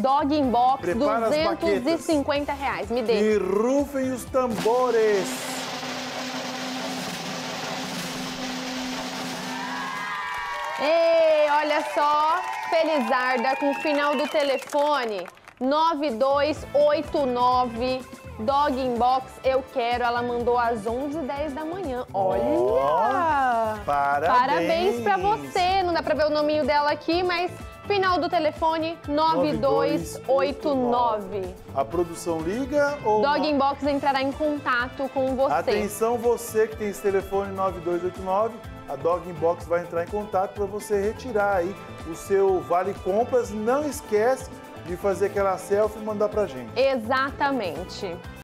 Dog Inbox, Prepara as R$250. Me dê. E rufem os tambores. Ei, olha só, Felizarda com o final do telefone 9289, Dog Inbox, eu quero. Ela mandou às 11h10 da manhã. Olha! Parabéns pra você. Não dá pra ver o nominho dela aqui, mas final do telefone 9289. A produção liga ou... Dog Inbox entrará em contato com você. Atenção, você que tem esse telefone 9289, a Dog Inbox vai entrar em contato para você retirar aí o seu Vale Compras. Não esquece de fazer aquela selfie e mandar pra gente. Exatamente.